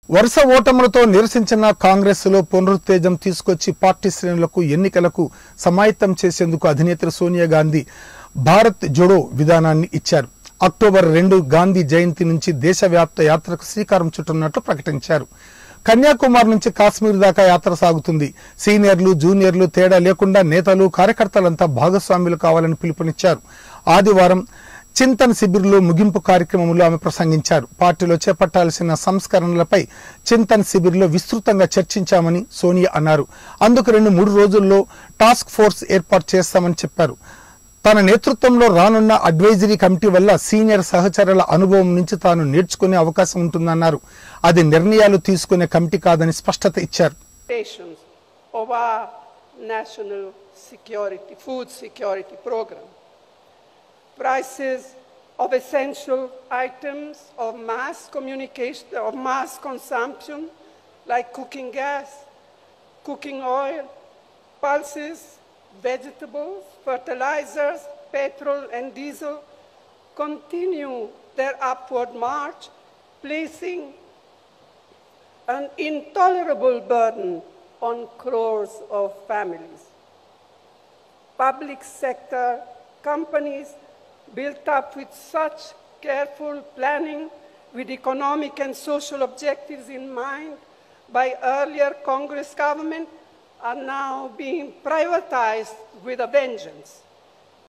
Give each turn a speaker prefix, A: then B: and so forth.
A: వరుస ఓటములతో నిరసించిన కాంగ్రెస్లో పునరుత్తేజం తీసుకొచ్చి పార్టీ శ్రేణులకు ఎన్నికలకు సమాయత్తం చేసేందుకు అధినేత్రి సోనియా గాంధీ భారత్ జోడో విధానాన్ని ఇచ్చారు. అక్టోబర్ 2 గాంధీ జయంతి నుంచి దేశవ్యాప్త యాత్రకు శ్రీకారం చుట్టున్నట్లు ప్రకటించారు. కన్యాకుమారి నుంచి కాశ్మీర్ దాకా యాత్ర సాగుతుంది. సీనియర్లు జూనియర్లు తేడా లేకుండా నేతలు కార్యకర్తలంతా భాగస్వాములు కావాలని పిలుపునిచ్చారు. ఆదివారం చింతన్ శిబిర్లో ముగింపు కార్యక్రమంలో ఆమె ప్రసంగించారు. పార్టీలో చేపట్టాల్సిన సంస్కరణలపై చింతన్ శిబిర్లో విస్తృతంగా చర్చించామని సోనియా అన్నారు. అందుకు 2-3 రోజుల్లో టాస్క్ ఫోర్స్ ఏర్పాటు చేస్తామని చెప్పారు. తన నేతృత్వంలో రానున్న అడ్వైజరీ కమిటీ వల్ల సీనియర్ సహచరుల అనుభవం నుంచి తాను నేర్చుకునే అవకాశం ఉంటుందన్నారు. అది నిర్ణయాలు తీసుకునే కమిటీ కాదని స్పష్టత ఇచ్చారు.
B: Prices of essential items of mass consumption like cooking gas, cooking oil, pulses, vegetables, fertilizers, petrol and diesel continue their upward march, placing an intolerable burden on crores of families. Public sector companies built up with such careful planning with economic and social objectives in mind by earlier Congress government are now being privatized with a vengeance.